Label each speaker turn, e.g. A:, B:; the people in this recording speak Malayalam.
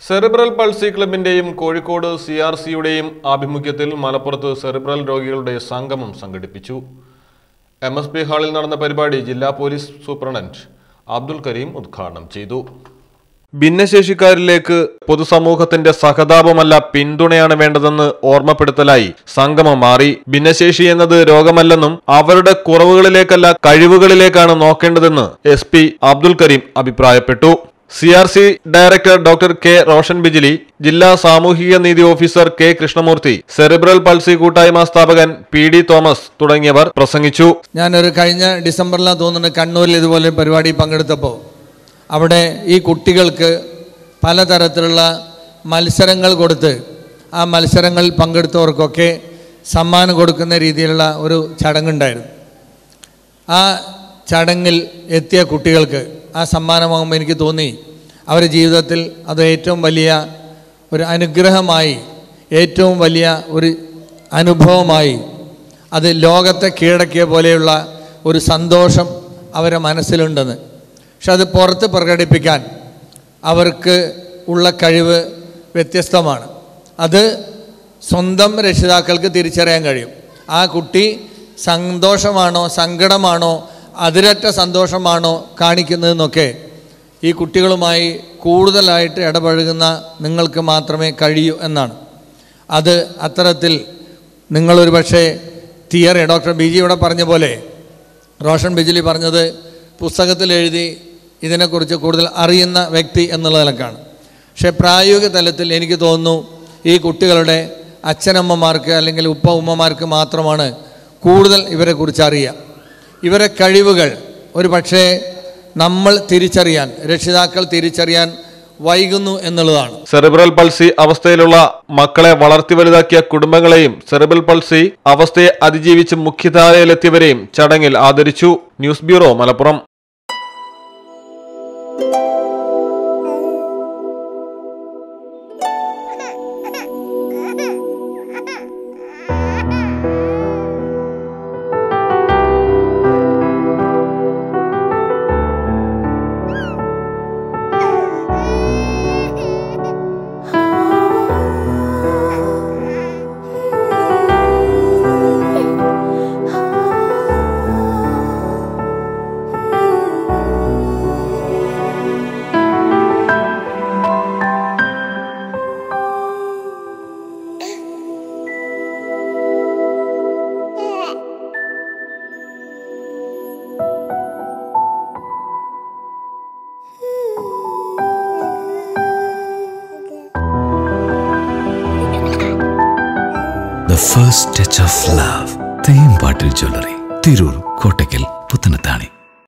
A: സെറിബ്രൽ പൾസി ക്ലബിന്റെയും കോഴിക്കോട് CRCയുടെയും ആഭിമുഖ്യത്തിൽ മലപ്പുറത്ത് സെറിബ്രൽ രോഗികളുടെ സംഗമം സംഘടിപ്പിച്ചു. MSP ഹാളിൽ നടന്ന പരിപാടി ജില്ലാ പോലീസ് സൂപ്രണ്ടന്റ് അബ്ദുൽ കരീം ഉദ്ഘാടനം ചെയ്തു. ഭിന്നശേഷിക്കാരിലേക്ക് പൊതുസമൂഹത്തിന്റെ സഹതാപമല്ല പിന്തുണയാണ് വേണ്ടതെന്ന് ഓർമ്മപ്പെടുത്തലായി സംഗമം മാറി. ഭിന്നശേഷി എന്നത് രോഗമല്ലെന്നും അവരുടെ കുറവുകളിലേക്കല്ല കഴിവുകളിലേക്കാണ് നോക്കേണ്ടതെന്ന് SP അബ്ദുൽ കരീം അഭിപ്രായപ്പെട്ടു. CRC director doctor K. Roshan Bijili, ജില്ലാ സാമൂഹിക നീതി officer K. Krishnamurthy, cerebral palsy കൂട്ടായ്മ സ്ഥാപകൻ PD തോമസ് തുടങ്ങിയവർ പ്രസംഗിച്ചു.
B: ഞാനൊരു കഴിഞ്ഞ ഡിസംബറിലാണ് തോന്നുന്നു കണ്ണൂരിൽ ഇതുപോലെ പരിപാടി പങ്കെടുത്തപ്പോൾ അവിടെ ഈ കുട്ടികൾക്ക് പലതരത്തിലുള്ള മത്സരങ്ങൾ കൊടുത്ത് ആ മത്സരങ്ങളിൽ പങ്കെടുത്തവർക്കൊക്കെ സമ്മാനം കൊടുക്കുന്ന രീതിയിലുള്ള ഒരു ചടങ്ങുണ്ടായിരുന്നു. ആ ചടങ്ങിൽ എത്തിയ കുട്ടികൾക്ക് ആ സമ്മാനമാകുമ്പോൾ എനിക്ക് തോന്നി അവരുടെ ജീവിതത്തിൽ അത് ഏറ്റവും വലിയ ഒരു അനുഗ്രഹമായി, ഏറ്റവും വലിയ ഒരു അനുഭവമായി, അത് ലോകത്തെ കീഴടക്കിയ പോലെയുള്ള ഒരു സന്തോഷം അവരുടെ മനസ്സിലുണ്ടെന്ന്. പക്ഷെ അത് പുറത്ത് പ്രകടിപ്പിക്കാൻ അവർക്ക് ഉള്ള കഴിവ് വ്യത്യസ്തമാണ്. അത് സ്വന്തം രക്ഷിതാക്കൾക്ക് തിരിച്ചറിയാൻ കഴിയും. ആ കുട്ടി സന്തോഷമാണോ സങ്കടമാണോ അതിരറ്റ സന്തോഷമാണോ കാണിക്കുന്നതെന്നൊക്കെ ഈ കുട്ടികളുമായി കൂടുതലായിട്ട് ഇടപഴകുന്ന നിങ്ങൾക്ക് മാത്രമേ കഴിയൂ എന്നാണ്. അത് അത്തരത്തിൽ നിങ്ങളൊരു പക്ഷേ തിയറി ഡോക്ടർ ബിജി ഇവിടെ പറഞ്ഞ പോലെ, റോഷൻ ബിജിലി പറഞ്ഞത് പുസ്തകത്തിൽ എഴുതി ഇതിനെക്കുറിച്ച് കൂടുതൽ അറിയുന്ന വ്യക്തി എന്നുള്ള നിലക്കാണ്. പക്ഷേ പ്രായോഗിക തലത്തിൽ എനിക്ക് തോന്നുന്നു ഈ കുട്ടികളുടെ അച്ഛനമ്മമാർക്ക് അല്ലെങ്കിൽ ഉമ്മമാർക്ക് മാത്രമാണ് കൂടുതൽ ഇവരെക്കുറിച്ച് അറിയുക. ഇവരെ കഴിവുകൾ ഒരു പക്ഷേ നമ്മൾ തിരിച്ചറിയാൻ, രക്ഷിതാക്കൾ തിരിച്ചറിയാൻ വൈകുന്നു എന്നുള്ളതാണ്.
A: സെറിബ്രൽ പൾസി അവസ്ഥയിലുള്ള മക്കളെ വളർത്തി വലുതാക്കിയ കുടുംബങ്ങളെയും സെറിബ്രൽ പൾസി അവസ്ഥയെ അതിജീവിച്ച് മുഖ്യധാരയിലെത്തിയവരെയും ചടങ്ങിൽ ആദരിച്ചു. News bureau, Malappuram.
C: The first touch of love. Theyyam പാട്ടിൽ ജ്വല്ലറി, തിരൂർ, കോട്ടയ്ക്കൽ, പുത്തനത്താണി.